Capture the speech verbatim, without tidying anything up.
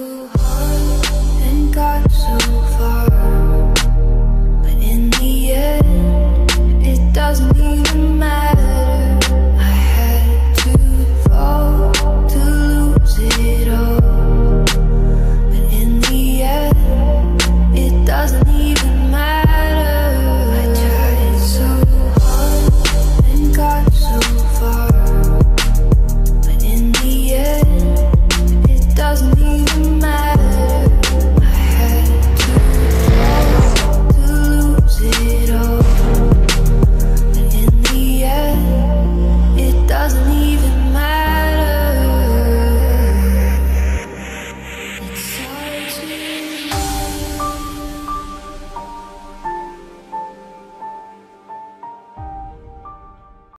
so hard and got so far, but in the end, it doesn't even